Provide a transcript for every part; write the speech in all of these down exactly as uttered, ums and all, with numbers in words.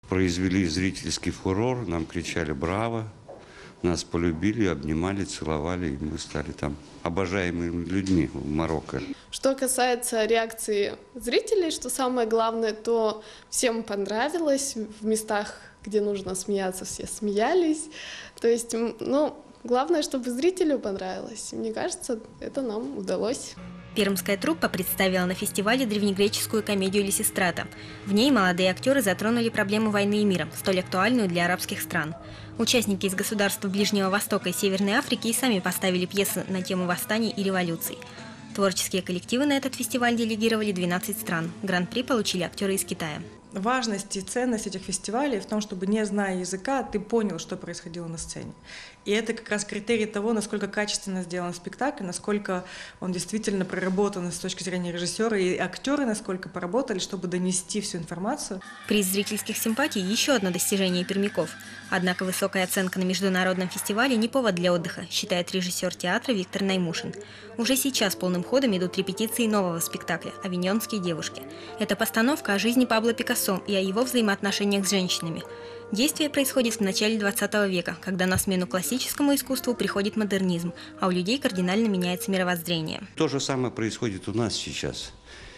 Произвели зрительский фурор, нам кричали «Браво!», нас полюбили, обнимали, целовали, и мы стали там обожаемыми людьми в Марокко. Что касается реакции зрителей, что самое главное, то всем понравилось. В местах, где нужно смеяться, все смеялись. То есть, ну, главное, чтобы зрителю понравилось. Мне кажется, это нам удалось. Пермская труппа представила на фестивале древнегреческую комедию «Лисистрата». В ней молодые актеры затронули проблему войны и мира, столь актуальную для арабских стран. Участники из государств Ближнего Востока и Северной Африки и сами поставили пьесы на тему восстаний и революций. Творческие коллективы на этот фестиваль делегировали двенадцать стран. Гран-при получили актеры из Китая. Важность и ценность этих фестивалей в том, чтобы, не зная языка, ты понял, что происходило на сцене. И это как раз критерий того, насколько качественно сделан спектакль, насколько он действительно проработан с точки зрения режиссера, и актеры насколько поработали, чтобы донести всю информацию. Приз зрительских симпатий – еще одно достижение пермяков. Однако высокая оценка на международном фестивале не повод для отдыха, считает режиссер театра Виктор Наймушин. Уже сейчас полным ходом идут репетиции нового спектакля «Авиньонские девушки». Это постановка о жизни Пабло Пикассо и о его взаимоотношениях с женщинами. Действие происходит в начале двадцатого века, когда на смену классическому искусству приходит модернизм, а у людей кардинально меняется мировоззрение. То же самое происходит у нас сейчас.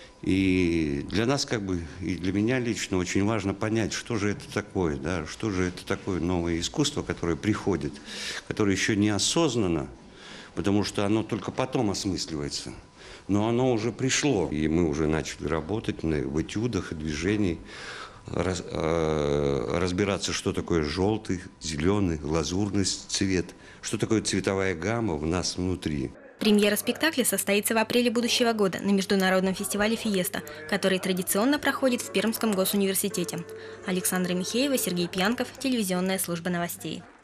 И для нас, как бы, и для меня лично очень важно понять, что же это такое, да, что же это такое новое искусство, которое приходит, которое еще неосознанно, потому что оно только потом осмысливается. Но оно уже пришло, и мы уже начали работать в этюдах и движениях, раз, э, разбираться, что такое желтый, зеленый, лазурный цвет, что такое цветовая гамма в нас внутри. Премьера спектакля состоится в апреле будущего года на международном фестивале «Фиеста», который традиционно проходит в Пермском госуниверситете. Александра Михеева, Сергей Пьянков, телевизионная служба новостей.